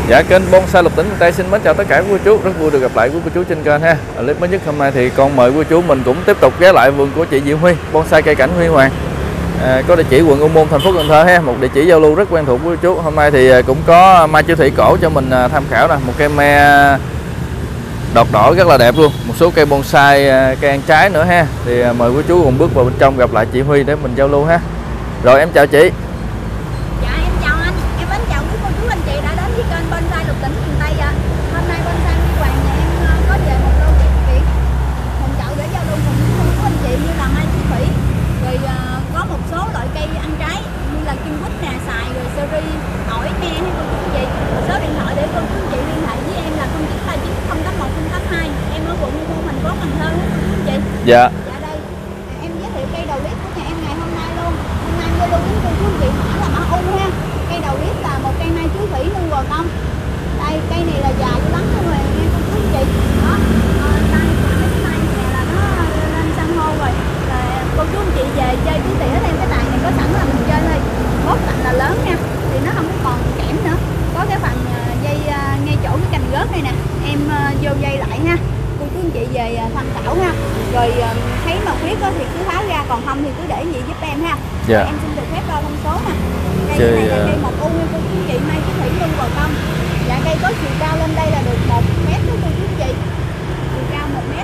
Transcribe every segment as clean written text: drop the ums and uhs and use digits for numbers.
Dạ, kênh Bonsai Lục Tỉnh Miền Tây xin mến chào tất cả quý cô chú, rất vui được gặp lại quý cô chú trên kênh ha. Ở clip mới nhất hôm nay thì con mời quý cô chú mình cũng tiếp tục ghé lại vườn của chị Diệu Huy, bonsai cây cảnh Huy Hoàng. Có địa chỉ quận Ô Môn, thành phố Cần Thơ ha, một địa chỉ giao lưu rất quen thuộc quý cô chú. Hôm nay thì cũng có mai chữ thủy cổ cho mình tham khảo nè, một cây me đọt đỏ rất là đẹp luôn, một số cây bonsai cây ăn trái nữa ha. Thì mời quý chú cùng bước vào bên trong gặp lại chị Huy để mình giao lưu ha. Rồi em chào chị. Dạ em chào anh, em đến chào quý cô chú anh chị đã đến với kênh Bonsai Lục Tỉnh Miền Tây ạ. Hôm nay Bonsai Huy Hoàng nhà em có về một lô đẹp kiện một chậu để giao lưu cùng quý cô chú anh chị như là mai chi thủy, rồi có một số loại cây ăn trái như là kim quýt nè, xài, rồi seri, ổi, me hay cô chú anh chị. Số điện thoại để cô chú anh chị liên hệ với em là 0939081082. Em ở quận Ô Môn, thành phố Cần Thơ cô chú anh chị. Dạ. Dạ đây, em giới thiệu cây đầu lít của nhà em ngày hôm nay luôn. Hôm nay giao lưu với cô chú anh chị mã là mã U ha. Cây đầu lít là một cây mai chuối thủy nung gò công. Đây cây này là già dữ lắm luôn rồi nha cô chú anh chị. Đó, tay mấy cái tay này là nó lên san hô rồi. Là cô chú anh chị về chơi tí tỉa thêm cái tài này có sẵn là mình chơi thôi. Bốt cạnh là lớn nha, thì nó không còn kẽm nữa. Có cái phần dây ngay chỗ cái cành gớt này nè, em vô dây lại ha. Cô chú anh chị về tham khảo ha. Rồi thấy mà khuyết thì cứ tháo ra, còn không thì cứ để gì giúp em ha. Dạ. Em xin được phép đo thông số nè. Cây này là cây 1U nha cô chú anh chị, mai chí thủy luôn vào công. Dạ cây có chiều cao lên đây là được 1 mét đó cô chú anh chị. Chiều cao 1 mét.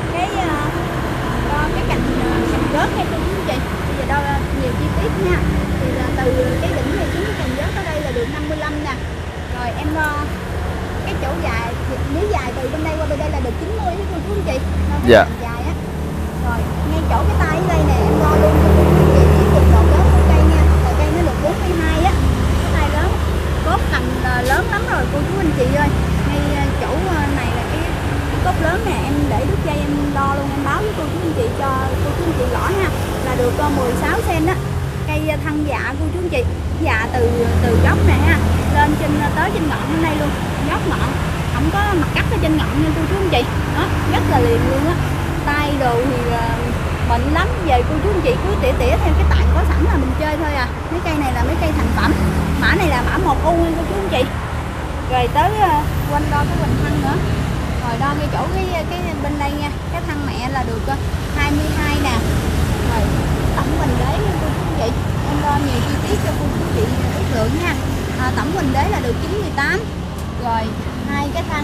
Đo cái cành rớt nha cô chú anh chị. Bây giờ đo nhiều chi tiết nha. Thì là từ cái đỉnh này xuống cái cành rớt ở đây là được 55 nè. Rồi em đo cái chỗ dài, nếu dài từ bên đây qua bên đây là được 90 cô chú anh chị. Dạ. Dài á. Rồi ngay chỗ cái tay ở đây nè em đo luôn cho cô chú anh chị biết được độ lớn của cây nha. Rồi cây nó được 42 á. Cái tay lớn, cốt cành lớn lắm rồi cô chú anh chị ơi. Ngay chỗ này là cái cốt lớn nè, em để đứt dây em đo luôn, em báo với cô chú anh chị cho cô chú anh chị rõ ha. Là được 16 cm á. Cây thân dạ cô chú anh chị, dạ từ gốc này ha lên tới trên ngọn bên đây luôn, gốc ngọn không có mặt cắt ở trên ngọn nha cô chú anh chị. Đó, rất là liền luôn á. Tay đồ thì bệnh lắm, về cô chú anh chị cứ tỉa theo cái tạng có sẵn là mình chơi thôi à. Mấy cây này là mấy cây thành phẩm, mã này là mã 1U nha cô chú anh chị. Rồi tới quanh đo cái hoành thân nữa, rồi đo ngay chỗ cái bên đây nha, cái thân mẹ là được 22 nè. Rồi tổng hoành đế nha cô chú anh chị, em đo nhiều chi tiết cho cô chú anh chị ước lượng nha. Tổng hoành đế là được 98. Rồi hai cái thân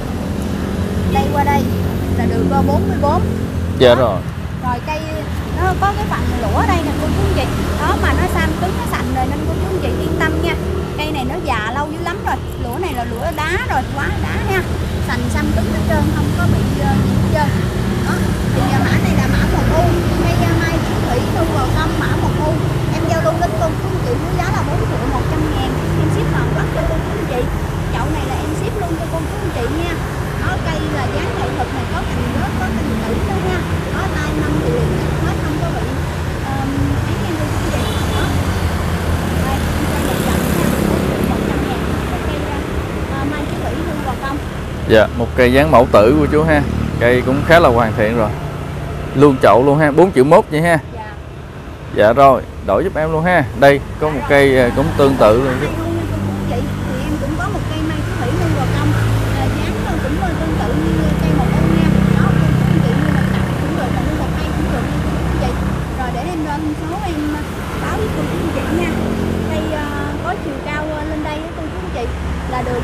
đây qua đây là được 44. Dạ rồi. Rồi cây nó có cái phần lũa ở đây nè cô chú anh chị. Đó mà nó xanh cứng, nó sành rồi nên cô chú anh chị yên tâm nha. Cây này nó già lâu dữ lắm rồi. Lũa này là lũa đá rồi, quá đá nha. Sành xanh cứng hết trơn, không có bị gì hết trơn. Đó. Thì mã này là mã 1U, cây mai chí thủy nung vào công mã 1U. Em giao lưu đến cô chú anh chị với giá là 4.100.000. Em ship toàn quốc cho cô chú anh chị. Chậu này là em ship luôn cho cô chú anh chị nha. Đó, cây là dáng nghệ thuật này, có cành rớt, có cành tử nữa nha. Có tay năm thì liền hết, không có bị ấy nha cô chú anh chị. Đó. Đây, em cây 100 nha, 100.000. Một cây mai chí thủy luôn vào công. Dạ, một cây dáng mẫu tử của chú ha. Cây cũng khá là hoàn thiện rồi. Luôn chậu luôn ha, 4.1 triệu vậy ha. Dạ. Dạ rồi, đổi giúp em luôn ha. Đây có một cây cũng tương tự luôn chứ. Thì em cũng có một cây mai chí thủy luôn vào công. Dáng nó cũng tương tự như cây 1U nha. Đó, cô chú anh chị như là cặp cũng được, mà mua 1 cây cũng được nha cô chú anh chị. Rồi để em lên số em báo với cô chú anh chị nha. Cây có chiều cao lên đây cô chú anh chị là được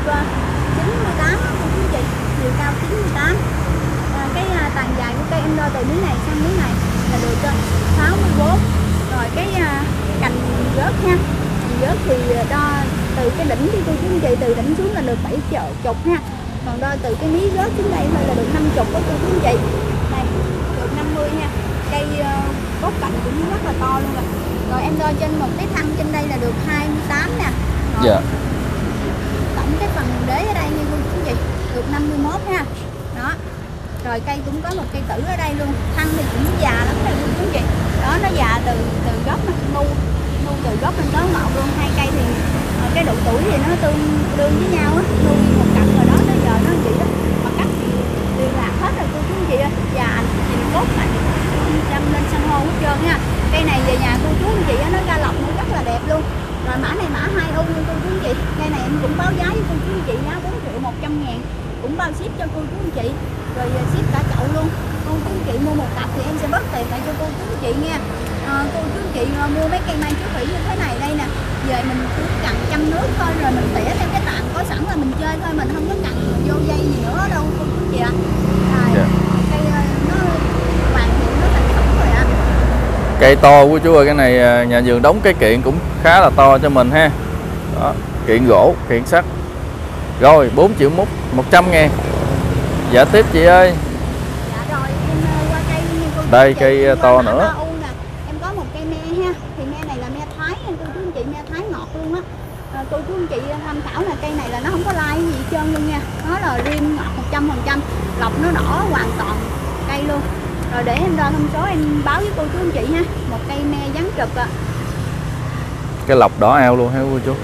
98 cô chú anh chị, chiều cao 98. Cái tàn dài của cây em đo từ miếng này sang miếng này là được 64. Rồi cái cành rớt nha, cành rớt thì đo từ cái đỉnh đi cô chú anh chị, từ đỉnh xuống là được 70 ha. Còn đo từ cái mí rớt xuống đây thôi là được 50 đó cô chú anh chị. Đây được 50 nha. Cây cốt cành cũng rất là to luôn rồi. Rồi em đo trên một cái thân trên đây là được 28 nè. Rồi. Dạ. Tổng cái phần đế ở đây nha cô chú anh chị được 51 ha. Đó. Rồi cây cũng có một cây tử ở đây luôn. Thân thì cũng già lắm đây cô chú anh chị. Đó, nó già từ gốc nó nu từ gốc lên tới ngọn luôn. Hai cây thì cái độ tuổi thì nó tương đương với nhau á, nuôi một cặp rồi đó, tới giờ nó vậy đó. Mà cắt liên lạc hết rồi cô chú anh chị ơi. Già nhìn cốt này đâm lên san hô hết trơn nha. Cây này về nhà cô chú anh chị nó ra lọc nó rất là đẹp luôn. Rồi mã này mã 2U luôn cô chú anh chị. Cây này em cũng báo giá giá với cô chú anh chị, giá 4.100.000, cũng bao ship cho cô chú anh chị, rồi ship cả chậu luôn. Cô chú anh chị mua một cặp thì em sẽ bớt tiền lại cho cô chú anh chị nha. Cô chú anh chị mua mấy cây mai chú thủy như thế này đây nè, về mình cứ cần chăm nước thôi, rồi mình tỉa theo cái tàn có sẵn là mình chơi thôi, mình không có cần vô dây gì nữa đâu cô chú anh chị ạ. Cây nó hoàn thiện, nó thành phẩm rồi ạ. Cây to của chú ơi, cái này nhà vườn đóng cái kiện cũng khá là to cho mình ha. Đó, kiện gỗ, kiện sắt. Rồi 4.100.000. Dạ tiếp chị ơi. Dạ rồi em qua cây nha cô chú. Đây cây to nữa. Em có một cây me ha, thì me này là me Thái nha cô chú anh chị, me Thái ngọt luôn á. Cô chú anh chị tham khảo là cây này là nó không có lai gì hết trơn luôn nha, nó là riêng ngọt 100%, lọc nó đỏ hoàn toàn cây luôn. Rồi để em đo thông số em báo với cô chú anh chị ha. Một cây me dáng trực ạ. Cái lọc đỏ ao luôn ha cô chú.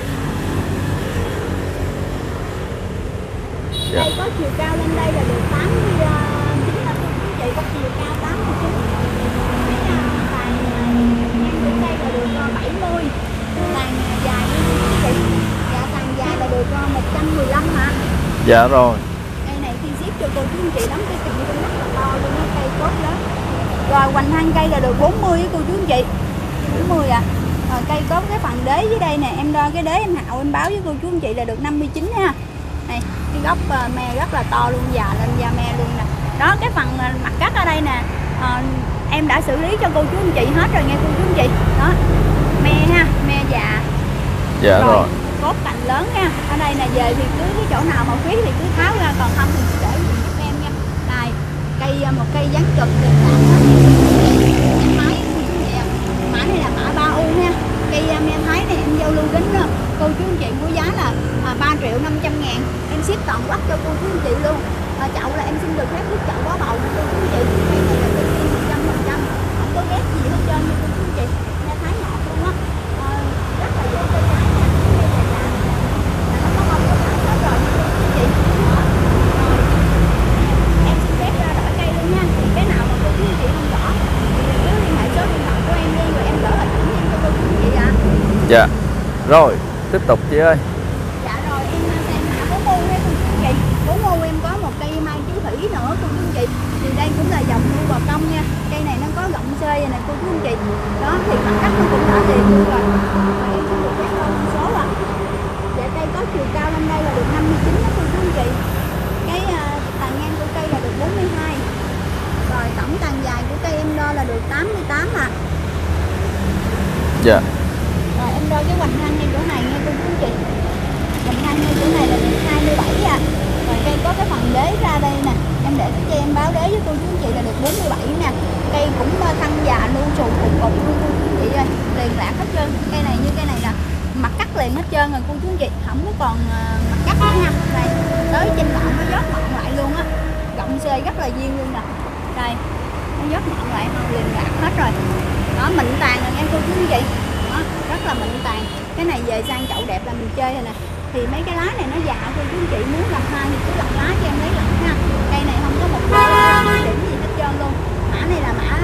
Dạ. Đây có chiều cao lên đây là được 89 đó cô chú chị, có chiều cao 89. Cái tàn ngang bên đây là được 70, tàn dài nha cô chú chị. Dạ tàn dài là được 115 hả? Dạ rồi. Cây này khi ship cho cô chú anh chị đóng cái kiện cũng rất là to luôn á, cây cốt lớn. Rồi hoành thân cây là được 40 với cô chú anh chị, 40 à. Rồi cây có cái phần đế dưới đây nè, em đo cái đế em hạo em báo với cô chú anh chị là được 59 ha. Này, cái gốc me rất là to luôn, già lên da me luôn nè. Đó, cái phần mặt cắt ở đây nè, em đã xử lý cho cô chú anh chị hết rồi nghe cô chú anh chị. Đó, me ha, me già. Dạ rồi. Cốt cành lớn nha. Ở đây là về thì cứ cái chỗ nào mà khuyết thì cứ tháo ra, còn không thì cứ để giúp em nha. Này, cây một cây dáng trực thì làm máy mã này là mã 3U nha. Cây me Thái này em giao lưu đến cô chú anh chị của giá là 3.500.000, em ship toàn quốc cho cô chú anh chị luôn. Chậu là em xin được phép hút chậu bó bầu cho cô chú anh chị. Cây này là cây 100%, không có ghép gì hết trơn nha cô chú anh chị. Me Thái ngọt luôn á, rất là dễ cho trái nha. Nó có bông có trái hết rồi nha cô chú anh chị. Em xin phép ra đổi cây luôn nha. Thì cái nào mà cô chú anh chị không rõ thì cứ liên hệ số điện thoại của em đi, rồi em gửi hình ảnh em cho cô chú anh chị ạ. Dạ. Rồi, tiếp tục chị ơi. Dạ rồi, em xem mã 4U đấy cô chú anh chị. 4U em có một cây mai chú thủy nữa cô chú anh chị. Thì đây cũng là dòng nuôi bò công nha. Cây này nó có gọng xê này nè cô chú anh chị. Đó thì mặt cắt nó cũng đã liền luôn rồi. Rồi em xin được phép đo thông số ạ. Dạ cây có chiều cao lên đây là được 59 đó cô chú anh chị. Cái tàn ngang của cây là được 42. Rồi tổng tàn dài của cây em đo là được 88 à. Dạ. Rồi em đo cái hoành thân ngay chỗ này nha cô chú anh chị. Hoành thân ngay chỗ này là được 27 à. Rồi cây có cái phần đế ra đây nè, em để cái cây em báo đế với cô chú anh chị là được 47 nè. Cây cũng thân già luôn, sùn cục cục luôn cô chú anh chị ơi, liền lạc hết trơn. Cây này như cây này nè, mặt cắt liền hết trơn rồi cô chú anh chị, không có còn mặt cắt nữa nha. Đây tới trên ngọn nó dốt ngọn lại luôn á, gọng xê rất là duyên luôn nè. Đây nó dốt ngọn lại liền lạc hết rồi. Đó mịn tàn rồi nha cô chú anh chị. Đó, rất là mịn tàn. Cái này về sang chậu đẹp là mình chơi rồi nè. Thì mấy cái lá này nó già cô chú anh chị, muốn làm hai thì cứ lọc lá cho em lấy lọc ha. Cây này không có một cái điểm gì hết trơn luôn. Mã này là mã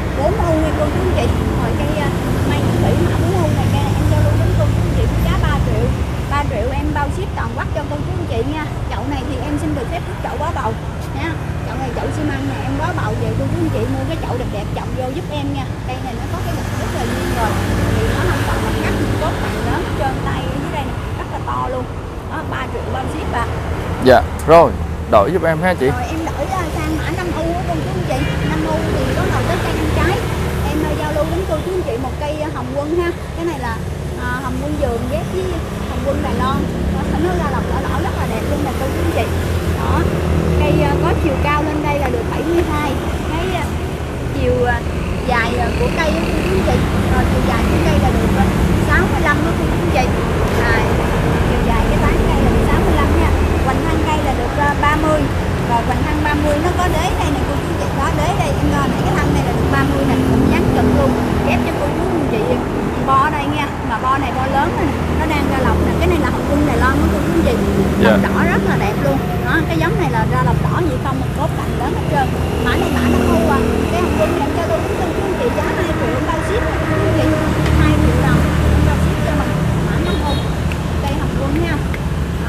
4U nha cô chú anh chị. Rồi cây mai chú thủy mã 4U này, cây này em giao lưu đến cô chú anh chị với giá 3 triệu. 3 triệu em bao ship toàn quốc cho cô chú anh chị nha. Chậu này thì em xin được phép hút chậu bó bầu nha. Chậu này chậu xi măng nè, em bó bầu về cô chú anh chị mua cái chậu đẹp đẹp trồng vô giúp em nha. Cây này nó có cái lực rất là duyên rồi. Thì nó không còn mặt cắt gì cốt bằng lớn hết trơn, tay ở dưới đây nè, rất là to luôn. Đó 3 triệu bao ship à. Dạ. Rồi, đổi giúp em ha chị. Rồi em đổi sang mã 5U của cô chú anh chị. 5U thì có đầu tới cây ăn trái. Em giao lưu đến cô chú anh chị một cây hồng quân ha. Cái này là hồng quân vườn ghép với hồng quân Đài Loan. Nó ra lọc đỏ đỏ rất là đẹp luôn nè cô chú anh chị. Đó. Cây có chiều cao lên đây là được 72. Cái chiều dài của cây cô chú anh chị. Rồi chiều dài của cây là được 65 đó cô chú anh chị. Rồi chiều dài cái tán cây là được 65 nha. Hoành thân cây là được 30. Rồi hoành thân 30 nó có đế đây nè cô chú chị. Đó đế đây em đo này, cái thân này là được 30 nè, cũng dáng cực luôn. Ghép cho cô chú anh chị bo ở đây nha. Mà bo này bo lớn nè, nó đang ra lọc nè. Cái này là hồng quân Đài Loan đó cô chú anh chị. Lọc đỏ rất là đẹp luôn. Đó cái giống này là ra lọc đỏ gì không, một cốt cành lớn hết trơn. Mã này mã nó hưu à. Cái hồng quân này em cho tôi cô chú anh chị giá 2 triệu em bao ship cô chú anh chị. 2 triệu đồng em bao ship cho mình. Mã 5 hưu. Cây hồng quân nha.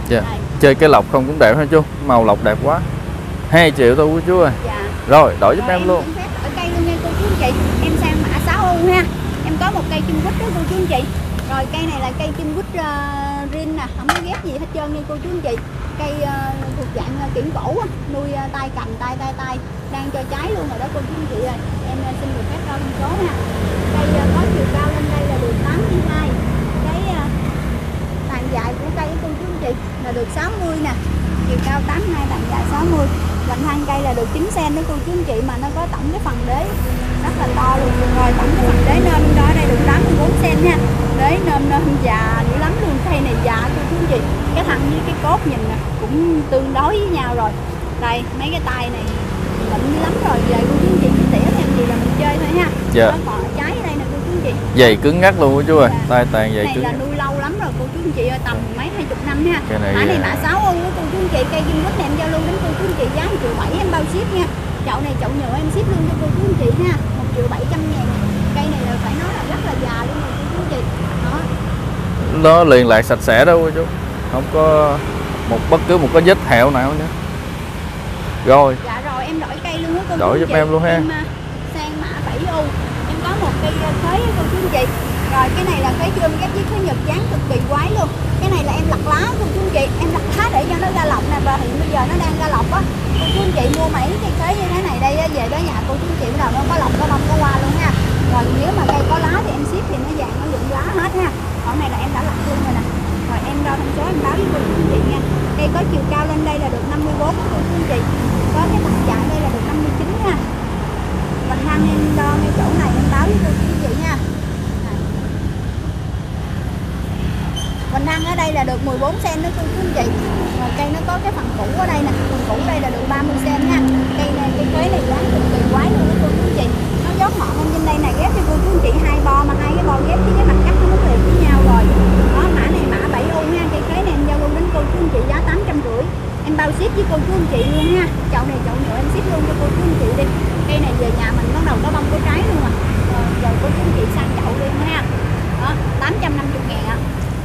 Dạ. Đây. Chơi cái lọc không cũng đẹp ha chú, màu lọc đẹp quá. 2 triệu thôi cô chú ơi. Dạ. Rồi đổi giúp em luôn. Em phép đổi cây luôn nha cô chú anh chị. Em sang mã 6U ha. Em có một cây kim quýt đó cô chú anh chị. Rồi cây này là cây kim quýt rin nè, không có ghép gì hết trơn nha cô chú anh chị. Cây thuộc dạng kiển cổ á, nuôi tay cành tay đang cho trái luôn rồi đó cô chú anh chị ơi. Em xin được phép đo thông số ha. Cây có chiều cao lên đây là được 82. Cái tàn dài của cây cô chú anh chị là được 60 nè. Chiều cao 82, tàn dài 60. Vành thân cây là được 9 cm đó cô chú anh chị, mà nó có tổng cái phần đế rất là to luôn. Rồi tổng cái phần đế nôm đó ở đây được 84 cm nha. Đế nôm già dữ lắm luôn, cây này già cô chú anh chị. Cái thân với cái cốt nhìn nè cũng tương đối với nhau rồi. Đây mấy cái tay này mịn dữ lắm rồi, về cô chú anh chị chỉ tỉa thêm gì là mình chơi thôi ha. Dạ. Nó còn trái ở đây nè cô chú anh chị. Dày cứng ngắt luôn cô chú ơi. Dạ. Tay tàn dày Này cứng. là nuôi lâu lắm rồi cô chú anh chị ơi, tầm mấy 20 năm ha. Cái này Mã này mã 6 ư cô chú anh chị. Cây kim quýt này em giao lưu đến cô chú anh chị giá 1,7 triệu em bao ship nha. Chậu này chậu nhựa em ship luôn cho cô chú anh chị ha. 1.700.000. Cây này là phải nói là rất là già luôn rồi cô chú anh chị. Đó. Nó liền lạc sạch sẽ đâu cô chú. Không có bất cứ một cái vết hẹo nào nữa. Rồi. Dạ rồi em đổi cây luôn á cô chú Đổi anh giúp chị. em luôn ha. Em sang mã 7U. Em có một cây khế cô chú anh chị. Rồi cái này là khế chươm ghép với khế nhật dáng cực kỳ quái luôn. Cái này là em lặt lá cô chú anh chị. Em lặt lá để cho nó ra lọc nè, và hiện bây giờ nó đang ra lọc á. Cô chú anh chị mua mấy cây khế như thế này đây á, về tới nhà cô chú anh chị bắt đầu nó có lọc, có bông, có hoa luôn ha. Rồi nếu mà cây có lá thì em ship thì nó vàng, nó dựng lá hết ha. Còn này là em đã lặt luôn rồi nè. Rồi em đo thông số em báo với cô chú anh chị nha. Cây có chiều cao lên đây là được 54 cô chú anh chị. Có cái tầm dài đây là được 59 nha. Vành thân em đo ngay chỗ này em báo với cô chú anh chị nha. Vành thân ở đây là được 14 cm đó cô chú anh chị. Rồi cây nó có cái phần cũ ở đây nè, phần cũ đây là được 30 cm nha. Cây này cây khế này dáng cực kỳ quái luôn đó cô chú anh chị. Nó dốt ngọn lên trên đây này, ghép cho cô chú anh chị 2 bo, mà 2 cái bo ghép với cái mặt cắt nó mất liền với nhau rồi. Đó, mã này mã 7U nha. Cây khế này em giao luôn đến cô chú anh chị giá 850. Em bao ship với cô chú anh chị luôn ha. Chậu này chậu nhựa em ship luôn cho cô chú anh chị đi. Cây này về nhà mình bắt đầu có bông có trái luôn à. Rồi giờ cô chú anh chị sang chậu luôn ha. Đó, 850.000 ạ.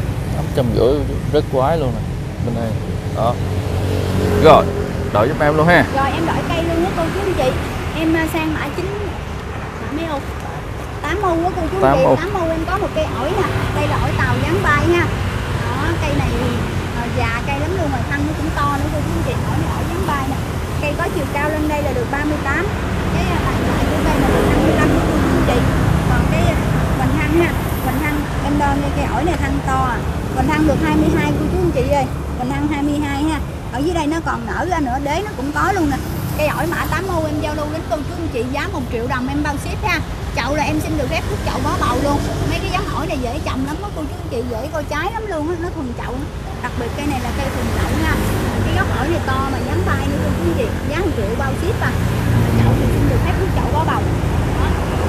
850 rất quái luôn nè. Bên đây. Đó. Rồi, đổi giúp em luôn ha. Rồi em đổi cây luôn với cô chú anh chị. Em sang mã 9 mã mấy ô? 8U á cô chú anh chị. 8U em có một cây ổi nè. Đây là ổi tàu dáng bay ha. Đó, cây này già cây lắm luôn rồi, thân nó cũng to nữa cô chú anh chị. Ổi này ổi dáng bay nè. Cây có chiều cao lên đây là được 38. Cái tàn dài của cây là được 55 cô chú anh chị. Còn cái vành thân ha, vành thân em đo nghe cây ổi này thân to à. Vành thân được 22 cô chú anh chị ơi. Vành thân 22 ha. Ở dưới đây nó còn nở ra nữa, đế nó cũng có luôn nè. Cây ổi mã 8U em giao lưu đến cô chú anh chị giá 1 triệu đồng em bao ship ha. Chậu là em xin được phép hút chậu bó bầu luôn. Mấy cái giống ổi này dễ trồng lắm đó cô chú anh chị, dễ coi trái lắm luôn á, nó thuần chậu nữa. Đặc biệt cây này là cây thuần chậu nha. Cái gốc ổi này to mà dám bay nữa cô chú anh chị, giá 1 triệu bao ship à. Chậu thì xin được phép hút chậu bó bầu. Đó.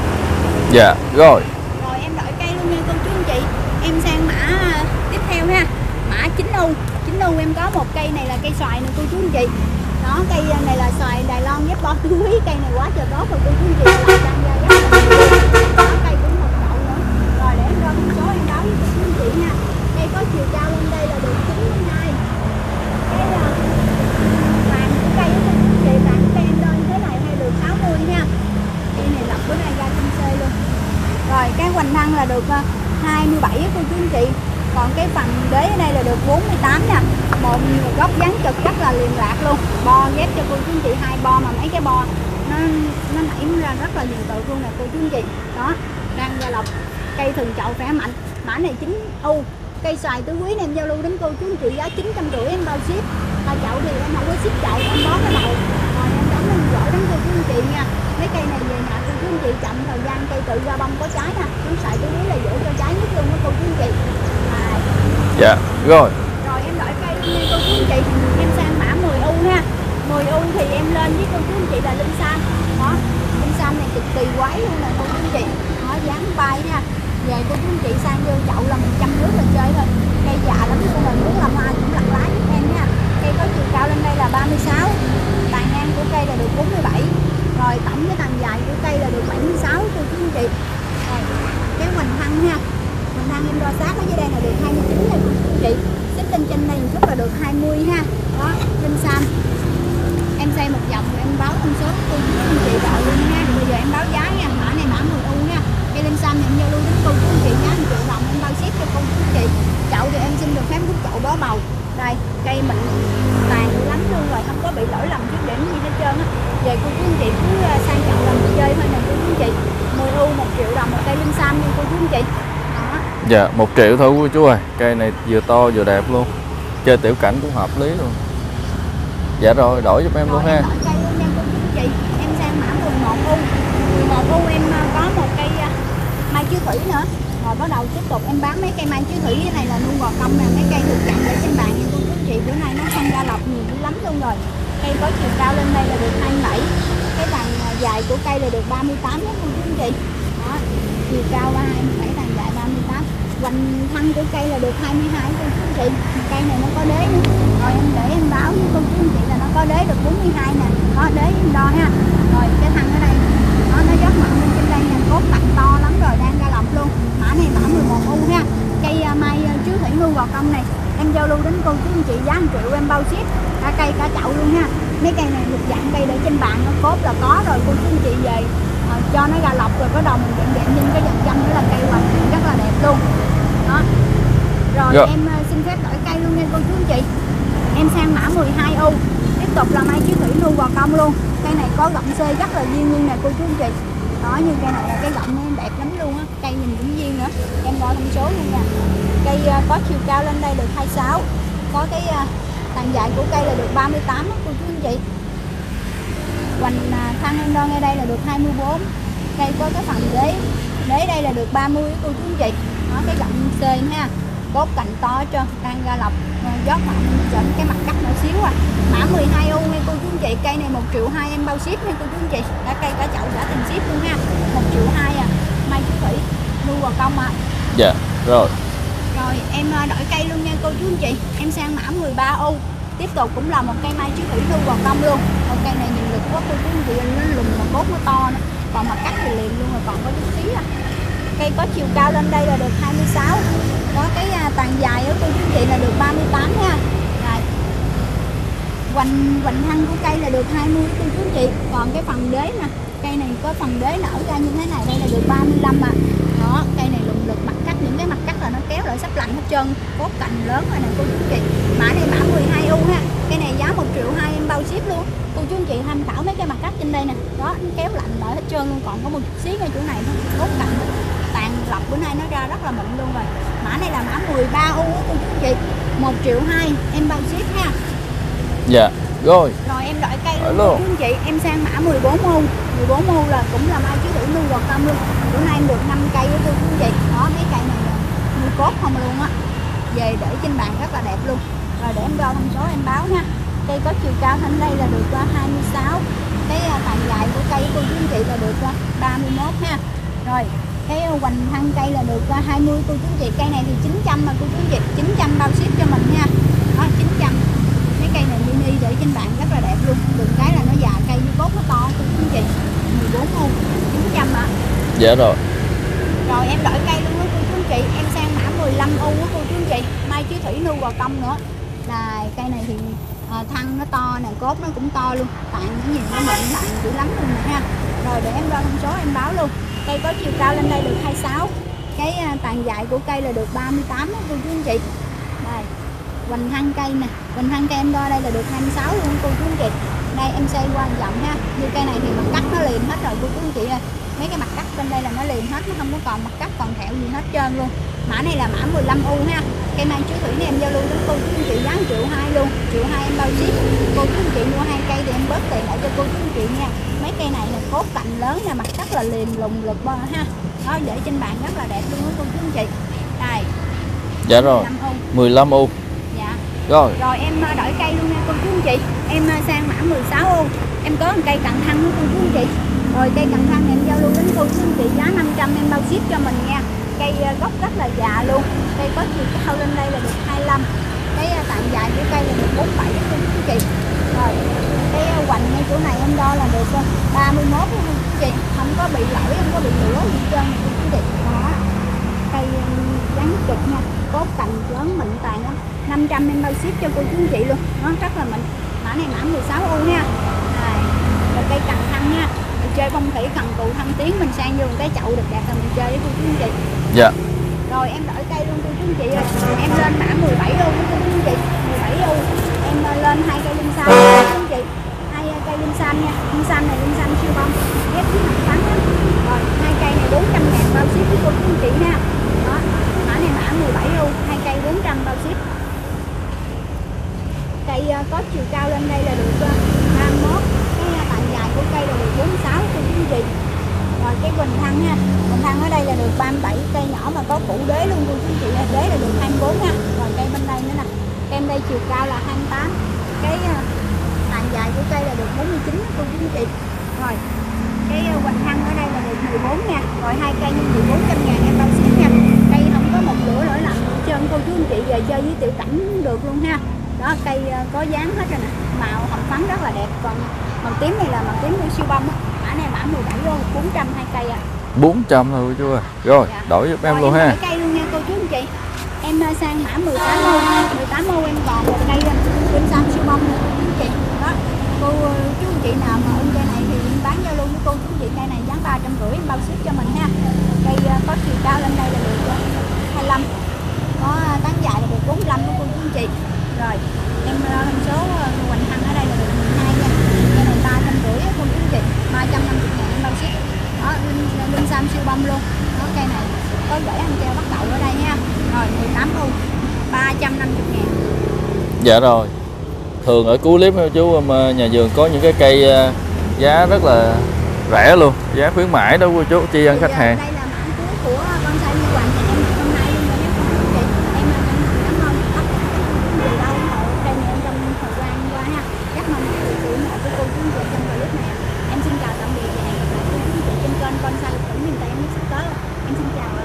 Dạ, rồi. Rồi em đổi cây luôn nha cô chú anh chị. Em sang mã tiếp theo ha. Mã 9U. 9U em có một cây này là cây xoài nè cô chú anh chị. Đó, cây này là xoài Đài Loan ghép bo tứ quý, cây này quá trời tốt rồi cô chú anh chị. Đang ra ghép đó, cây cũng một chậu nữa. Rồi để em đo thông số em báo với cô chú anh chị nha. Cây có chiều cao lên đây là được 92. Cái vàng của cây của cô chú anh chị, vàng của cây em đo như thế này hay được 60 nha. Cây này lập bữa nay ra trên C luôn. Rồi cái hoành thân là được 27 cô chú anh chị. Còn cái phần đế ở đây là được 48 nè. Một góc dáng trực rất là liền lạc luôn. Bo ghép cho cô chú anh chị 2 bo, mà mấy cái bo nó nảy ra rất là nhiều tự luôn nè cô chú anh chị. Đó, đang ra lọc. Cây thường chậu khỏe mạnh. Mã này 9U. Cây xoài tứ quý này em giao lưu đến cô chú anh chị giá 950 em bao ship. Chậu thì em không có ship chậu, em bó cái đầu. Rồi em đóng lên gửi đến cô chú anh chị nha. Mấy cây này về nhà cô chú anh chị chậm thời gian cây tự ra bông có trái nè. Chúng xoài tứ quý là dễ cho trái nhất luôn đó cô chú anh chị. Dạ, rồi. Rồi em đổi cây luôn nha cô chú anh chị. Em sang mã 10U ha. 10U thì em lên với cô chú anh chị là linh sam. Đó, linh sam này cực kỳ quái luôn nè cô chú anh chị. Đó, dáng bay nha. Về cô chú anh chị sang vô chậu là mình chăm nước là chơi thôi. Cây già lắm luôn rồi, muốn làm hoa cũng lặt lá giúp em nha. Cây có chiều cao lên đây là 36. Tàn ngang của cây là được 47. Rồi tổng cái tàn dài của cây là được 76 cô chú anh chị. Rồi, cái hoành thân ha. thang em đo sát ở dưới đây là được 29 nha cô chú anh chị. Xích lên trên đây một chút là được 20 ha. Đó, linh sam em xây một vòng rồi em báo thông số cô chú anh chị đợi luôn ha. Bây giờ em báo giá nha, mã này mã 10U nha. Cây linh sam em giao lưu đến cô chú anh chị giá 1 triệu đồng, em bao ship cho cô chú anh chị. Chậu thì em xin được phép hút chậu bó bầu. Đây, cây mình tàn lắm luôn rồi, không có bị lỗi lầm chút điểm gì hết trơn á. Về cô chú anh chị cứ sang chậu làm chơi thôi nè cô chú anh chị. 10U 1 triệu đồng một cây linh sam nha cô chú anh chị. Đó. Dạ 1 triệu thôi cô chú ơi. Cây này vừa to vừa đẹp luôn, chơi tiểu cảnh cũng hợp lý luôn. Dạ rồi, đổi giúp em Rồi, luôn ha. em đổi cây luôn nha cô chú anh chị. Em sang mã 11U. 11U em có một cây mai chiếu thủy nữa. Rồi bắt đầu tiếp tục em bán mấy cây mai chiếu thủy. Cái này là nuôi bò công nè, mấy cây được chặn để trên bàn nha cô chú anh chị. Bữa nay nó không ra lọc nhiều dữ lắm luôn rồi. Cây có chiều cao lên đây là được 27. Cái tàn dài của cây là được 38 nha cô chú anh chị. Đó, chiều cao 27, tàn dài 38. Hoành thân của cây là được 22 cô chú anh chị. Cây này nó có đế nữa. Rồi em để em báo với cô chú anh chị là nó có đế được 42 nè. Có đế em đo ha. Rồi cái thân ở đây nó dốc mặn lên trên đây nè, cốt cạnh to lắm rồi, đang ra lọc luôn. Mã này mã 11U ha. Cây mai chiếu thủy nuôi bò công này em giao lưu đến cô chú anh chị giá 1 triệu em bao ship cả cây cả chậu luôn ha. Mấy cây này được dạng cây để trên bàn, nó cốt là có rồi cô chú anh chị về cho nó ra lọc rồi có đồng dạng dạng nhìn cái dàn châm nữa là cây hoành rất là đẹp luôn. Đó. Rồi em xin phép đổi cây luôn nha cô chú anh chị. Em sang mã 12U. Tiếp tục là mai chiếu thủy nuôi bò công luôn. Cây này có gọng xê rất là duyên luôn nè cô chú anh chị. Đó, như cây này là cái gọng nó đẹp lắm luôn á. Cây nhìn cũng duyên nữa. Em đo thông số luôn nha. Cây có chiều cao lên đây được 26. Có cái tàn dài của cây là được 38 đó, cô chú anh chị. Hoành thân em đo ngay đây là được 24. Cây có cái phần đế đây là được 30 cô chú anh chị. Đó, cái gọng xê ha. Cốt cành to cho đang ra lọc, giót mặn chỉnh cái mặt cắt nhỏ xíu à. Mã 12U nha cô chú anh chị. Cây này 1 triệu 2 em bao ship nha cô chú anh chị. Cả cây cả chậu đã tiền ship luôn ha. 1 triệu 2 à. Mai chiếu thủy nuôi bò công à. Dạ rồi. Rồi em đổi cây luôn nha cô chú anh chị. Em sang mã 13U. Tiếp tục cũng là một cây mai chiếu thủy nuôi bò công luôn. Một cây này nhìn lực quá cô chú anh chị, nó lùn mà cốt nó to nữa. Còn mặt cắt thì liền luôn rồi, còn có chút xíu à. Cây có chiều cao lên đây là được 26. Có cái tàn dài của cô chú anh chị là được 38 nha. Rồi. Hoành thân của cây là được 20 cô chú anh chị. Còn cái phần đế nè, cây này có phần đế nở ra như thế này đây là được 35 à. Đó, cây này lùng lực mặt cắt, những cái mặt cắt là nó kéo lại sắp lạnh hết trơn, cốt cành lớn rồi nè cô chú anh chị. Mã này mã 12U ha. Cây này giá 1 triệu 2 em bao ship luôn. Cô chú anh chị tham khảo mấy cái mặt cắt trên đây nè. Đó, nó kéo lạnh lại hết trơn luôn, còn có một chút xíu ngay chỗ này thôi, cốt cành tàn lọc bữa nay nó ra rất là mịn luôn rồi. Mã này là mã 13U cô chú anh chị. 1 triệu 2 em bao ship ha. Dạ rồi. Rồi em đổi cây luôn cô chú anh chị. Em sang mã 14U. 14U là cũng là mai chiếu thủy nuôi bò công luôn. Bữa nay em được 5 cây của cô chú anh chị. Đó, mấy cây này nuôi cốt không luôn á. Về để trên bàn rất là đẹp luôn. Rồi để em đo thông số em báo nha. Cây có chiều cao thân đây là được 26. Cái tàn dài của cây cô chú anh chị là được 31 ha. Rồi cái hoành thân cây là được 20 cô chú anh chị. Cây này thì 900 mà cô chú anh chị. 900 bao ship cho mình nha. Đó, 900. Mấy cây này mini để trên bàn rất là đẹp luôn. Được cái là nó già cây với cốt nó to cô chú anh chị. 14U 900 ạ. Dạ rồi. Rồi em đổi cây luôn đó cô chú anh chị. Em sang mã 15U của cô chú anh chị. Mai chiếu thủy nuôi bò công nữa. Là cây này thì thân nó to nè, cốt nó cũng to luôn. Tàn những gì nó mịn tàn dữ lắm luôn nè ha. Rồi để em đo thông số em báo luôn. Cây có chiều cao lên đây được 26. Cái tàn dài của cây là được 38 đó cô chú anh chị. Đây. Hoành thân cây nè, hoành thân cây em đo đây là được 26 luôn cô chú anh chị. Đây em xây qua vòng ha. Như cây này thì mặt cắt nó liền hết rồi cô chú anh chị ơi. Mấy cái mặt cắt bên đây là nó liền hết, nó không có còn mặt cắt còn thẹo gì hết trơn luôn. Mã này là mã 15U ha. Cây mai chiếu thủy này em giao lưu đến cô chú anh chị giá 1 triệu 2 luôn. 1 triệu 2 em bao ship. Cô chú anh chị mua 2 cây thì em bớt tiền lại cho cô chú anh chị nha. Mấy cây này là cốt cành lớn nè, mặt cắt là liền lùng lực bo ha. Đó, để trên bàn rất là đẹp luôn đó cô chú anh chị. Đây. Dạ rồi. 15U. Dạ. Rồi. Rồi em đổi cây luôn nha cô chú anh chị. Em sang mã 16U. Em có một cây cận thân của cô chú anh chị. Rồi cây cận thân em giao lưu đến cô chú anh chị giá 500 em bao ship cho mình nha. Cây gốc rất là già luôn. Cây có chiều cao lên đây là được 25. Cái tàn dài của cây là được 47 cô chú anh chị. Rồi cái hoành ngay chỗ này em đo là được 31 cô chú anh chị. Không có bị lỗi, không có bị lửa gì hết trơn cô chú anh chị. Đó. cây dáng trực nha, cốt cành lớn mịn tàn lắm. 500 em bao ship cho cô chú anh chị luôn, nó rất là mịn. Mã này mã 16U nha. Rồi cây cần thăng nha, mình chơi phong thủy cần cù thăng tiến, mình sang vô cái chậu được đẹp là mình chơi với cô chú anh chị. Dạ. Rồi em đổi cây luôn cô chú anh chị ơi. Em lên mã 17 luôn cô chú anh chị. 17U. Em lên 2 cây lim xanh cô chú anh chị. 2 cây lim xanh nha. Lim xanh này lim xanh siêu bông. Ghép với mặt trắng á. Rồi 2 cây này 400.000 bao ship với cô chú anh chị nha. Đó. Mã này mã 17U, 2 cây 400 bao ship. Cây có chiều cao lên đây là được 31, cái tàn dài của cây là được 46 cô chú anh chị. Rồi cái quỳnh thăng ha, quỳnh thăng ở đây là được 37, cây nhỏ mà có củ đế luôn cô chú anh chị, đế là được 24 nha. Rồi cây bên đây nữa nè, cây đây chiều cao là 28, cái tàn dài của cây là được 49 cô chú anh chị. Rồi cái quỳnh thăng ở đây là được 14 nha. Rồi 2 cây như 400.000 em bao ship nha. Cây không có một lửa lỗi lầm trơn cô chú anh chị, về chơi với tiểu cảnh được luôn ha. Đó, cây có dáng hết rồi nè, màu hồng phấn rất là đẹp. Còn màu tím này là màu tím của siêu bông. Mã này mã 17 luôn, 400 2 cây à. 400 thôi cô chú ơi. Rồi, Dạ. đổi giúp em Rồi, luôn em ha. đổi cây luôn nha cô chú anh chị. Em sang mã 18 ô. 18 ô em còn một cây lim xanh siêu bông nữa cô chú anh chị. Đó. Cô chú anh chị nào mà ưng cây này thì em bán giao luôn với cô chú anh chị. Cây này giá 350 em bao ship cho mình ha. Cây có chiều cao lên đây là được 25. Có tán dài là được 45 của cô chú anh chị. Rồi, em thông số quỳnh thăng ở đây là được 12 nha. Cây này 350 cô chú anh chị, 350.000 em bao ship. Đó, lim xanh siêu bông luôn. Đó, cây này có gửi anh treo bắt đầu ở đây nha. Rồi 18 luôn, 350.000. Dạ rồi. Thường ở cuối clip cô chú mà nhà vườn có những cái cây giá rất là rẻ luôn, giá khuyến mãi đó cô chú, tri ân khách hàng. Đây là mã cuối của bonsai Huy Hoàng nhà em hôm nay luôn nha cô chú anh chị. Em cảm ơn tất cả các quý vị đã ủng hộ kênh em trong thời gian qua ha. Rất mong mọi người ủng hộ của cô chú anh chị trong clip này. Em xin chào tạm biệt và hẹn gặp lại cô chú anh chị trên kênh bonsai Lục Tỉnh miền Tây em sắp tới. Em xin chào.